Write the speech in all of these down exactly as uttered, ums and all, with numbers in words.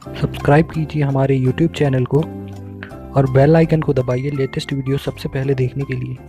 Subscribe कीजिए हमारे YouTube channel को और बेल आइकन को दबाइए लेटेस्ट वीडियो सबसे पहले देखने के लिए।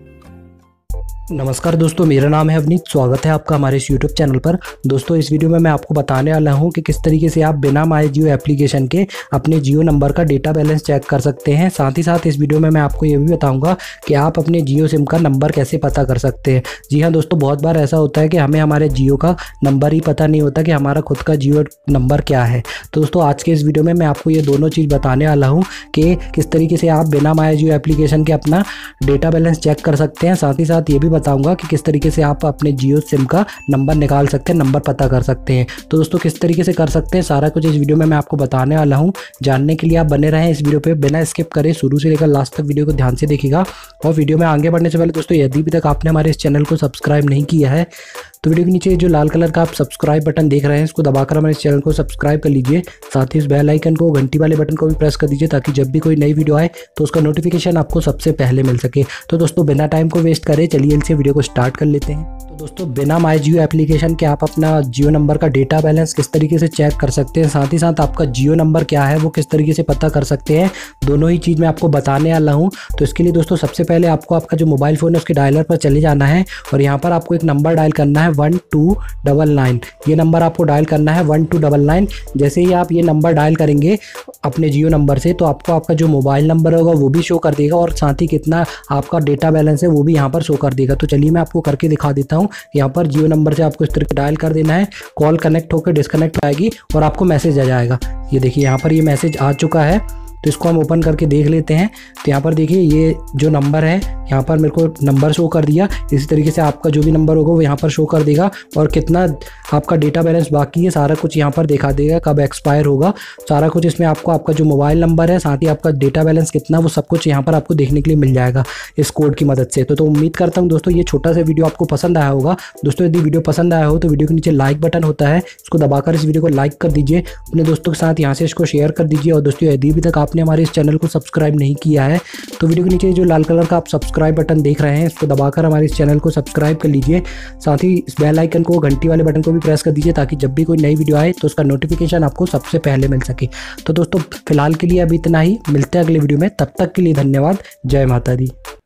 नमस्कार दोस्तों, मेरा नाम है अवनीत। स्वागत है आपका हमारे इस यूट्यूब चैनल पर। दोस्तों, इस वीडियो में मैं आपको बताने वाला हूं कि किस तरीके से आप बिना माई जियो एप्लीकेशन के अपने जियो नंबर का डेटा बैलेंस चेक कर सकते हैं। साथ ही साथ इस वीडियो में मैं आपको ये भी बताऊंगा कि आप अपने जियो सिम का नंबर कैसे पता कर सकते हैं। जी हाँ दोस्तों, बहुत बार ऐसा होता है कि हमें हमारे जियो का नंबर ही पता नहीं होता कि हमारा खुद का जियो नंबर क्या है। तो दोस्तों, आज के इस वीडियो में मैं आपको ये दोनों चीज़ बताने वाला हूँ कि किस तरीके से आप बिना माई जियो एप्लीकेशन के अपना डेटा बैलेंस चेक कर सकते हैं। साथ ही साथ ये भी बताऊंगा कि किस तरीके से आप अपने जियो सिम का नंबर निकाल सकते हैं, नंबर पता कर सकते हैं। तो दोस्तों, किस तरीके से कर सकते हैं सारा कुछ इस वीडियो में मैं आपको बताने वाला हूं। जानने के लिए आप बने रहें इस वीडियो पे, बिना स्किप करे शुरू से लेकर लास्ट तक वीडियो को ध्यान से देखिएगा। और वीडियो में आगे बढ़ने से पहले दोस्तों, यदि अभी तक आपने हमारे इस चैनल को सब्सक्राइब नहीं किया है तो वीडियो के नीचे जो लाल कलर का आप सब्सक्राइब बटन देख रहे हैं इसको दबाकर हमारे इस चैनल को सब्सक्राइब कर लीजिए। साथ ही इस बेल आइकन को, घंटी वाले बटन को भी प्रेस कर दीजिए ताकि जब भी कोई नई वीडियो आए तो उसका नोटिफिकेशन आपको सबसे पहले मिल सके। तो दोस्तों, बिना टाइम को वेस्ट करें चलिए इनसे वीडियो को स्टार्ट कर लेते हैं। तो दोस्तों, बिना माई जियो एप्लीकेशन के आप अपना जियो नंबर का डेटा बैलेंस किस तरीके से चेक कर सकते हैं, साथ ही साथ आपका जियो नंबर क्या है वो किस तरीके से पता कर सकते हैं, दोनों ही चीज़ मैं आपको बताने वाला हूँ। तो इसके लिए दोस्तों, सबसे पहले आपको आपका जो मोबाइल फ़ोन है उसके डायलर पर चले जाना है और यहाँ पर आपको एक नंबर डायल करना है वन टू डबल नाइन। ये नंबर आपको डायल करना है वन टू डबल नाइन। जैसे ही आप ये नंबर डायल करेंगे अपने जियो नंबर से तो आपको आपका जो मोबाइल नंबर होगा वो भी शो कर देगा और साथ ही कितना आपका डेटा बैलेंस है वो भी यहाँ पर शो कर देगा। तो चलिए मैं आपको करके दिखा देता हूँ। यहाँ पर जियो नंबर से आपको इस तरीके डायल कर देना है, कॉल कनेक्ट होकर डिस्कनेक्ट आएगी और आपको मैसेज आ जाएगा। ये देखिए यहाँ पर ये मैसेज आ चुका है। तो इसको हम ओपन करके देख लेते हैं। तो यहाँ पर देखिए ये जो नंबर है यहाँ पर मेरे को नंबर शो कर दिया। इसी तरीके से आपका जो भी नंबर होगा वो यहाँ पर शो कर देगा और कितना आपका डेटा बैलेंस बाकी है सारा कुछ यहाँ पर दिखा देगा, कब एक्सपायर होगा सारा कुछ। इसमें आपको आपका जो मोबाइल नंबर है साथ ही आपका डेटा बैलेंस कितना वो सब कुछ यहाँ पर आपको देखने के लिए मिल जाएगा इस कोड की मदद से। तो, तो उम्मीद करता हूँ दोस्तों ये छोटा सा वीडियो आपको पसंद आया होगा। दोस्तों, यदि वीडियो पसंद आया हो तो वीडियो के नीचे लाइक बटन होता है, इसको दबाकर इस वीडियो को लाइक कर दीजिए, अपने दोस्तों के साथ यहाँ से इसको शेयर कर दीजिए। और दोस्तों, यदि अभी तक आपने हमारे इस चैनल को सब्सक्राइब नहीं किया है तो वीडियो के नीचे जो लाल कलर का आप सब्सक्राइब बटन देख रहे हैं इसको दबाकर हमारे इस चैनल को सब्सक्राइब कर लीजिए। साथ ही इस बेल आइकन को, घंटी वाले बटन को भी प्रेस कर दीजिए ताकि जब भी कोई नई वीडियो आए तो उसका नोटिफिकेशन आपको सबसे पहले मिल सके। तो दोस्तों, फिलहाल के लिए अभी इतना ही, मिलते हैं अगले वीडियो में। तब तक के लिए धन्यवाद। जय माता दी।